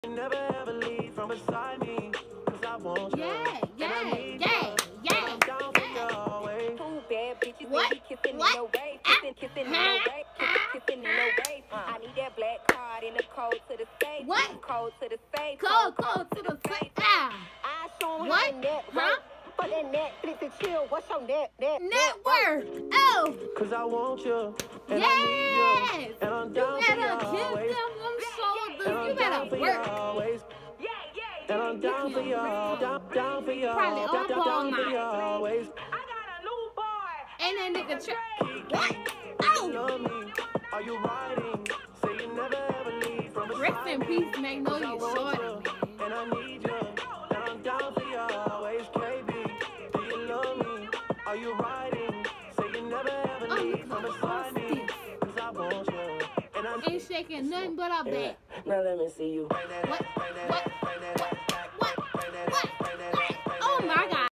Never ever leave from beside me, 'cause I want you. Yeah. I'm down for you always. Two bad bitches, What? they be kissing What? in the way, kissing in the way, kissing in the way. I need that black card in the code to the safe. What? Code to the safe. Code to the safe. Ah. I show 'em What? how to net, Huh? For that Netflix and chill. What's your net Network. Oh. 'Cause I want you, and I Yes. need you, and I'm You down for you better give always. them shoulders. And You I'm down better for you work. always. And I'm down for you, down for you, Probably on ball down for you night. always. And that nigga what? You Oh. love me, are you riding? Say you never ever leave from Rest beside in me. peace, Magnolia I want Shorty, you, man. and I need you, and I'm down for you always, KB. Do you love me? Are you riding? Say you never ever Oh, leave look from at beside me, Austin. 'cause I want you, and I Ain't shaking nothing but our back. Now let me see you. What?